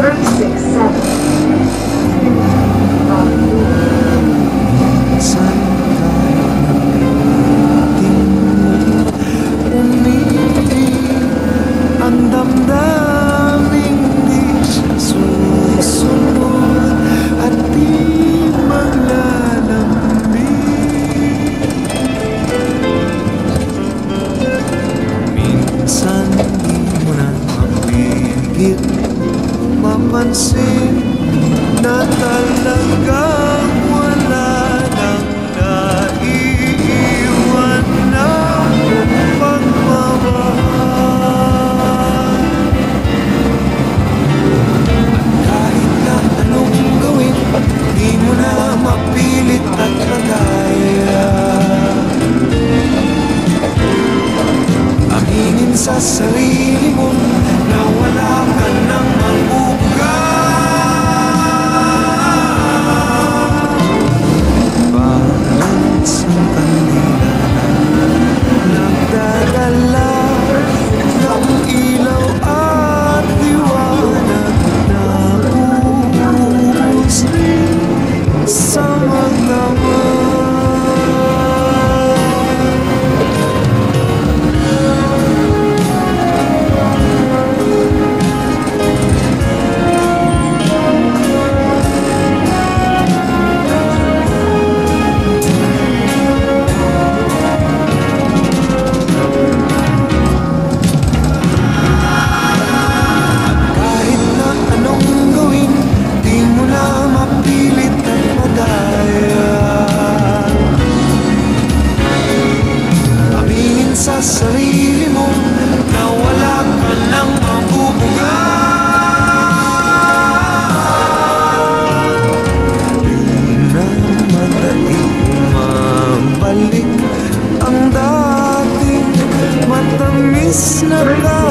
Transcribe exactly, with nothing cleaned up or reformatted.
thirty-six seven. Saan tayo nagdating umiibig ang damdaming di siya susunod at di maglalambing. Minsan di mo na mapigil mapansin na talagang wala nang naiiwan na pagmamahal. At kahit na anong gawin, di mo na mapilit at magaya. Aminin sa sarili mo na wala ka nang mabubuga. Parang isang kandila na nagdadala ng ilaw at liwanag na buhos sa magdamag. Kahit na anong gawin, di mo na mapilit at madaya. Aminin sa sarili mo na wala ka nang mabubuga. Di na madaling mabalik ang dating matamis na